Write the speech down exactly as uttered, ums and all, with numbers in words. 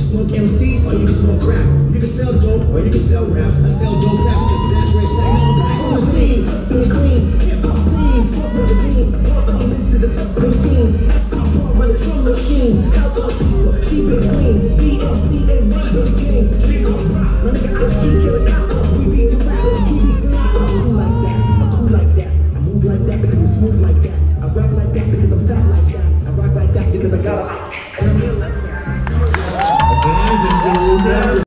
smoke M Cs or you can smoke crack. You can sell dope or you can sell raps. I sell dope raps cause that's where it's like now I'm back on the scene. Spin clean, hip hop lean, Floss magazine. Walk on, this is the supreme team. S P drum, run the drum machine. How to you, keep it clean. D L C A, run the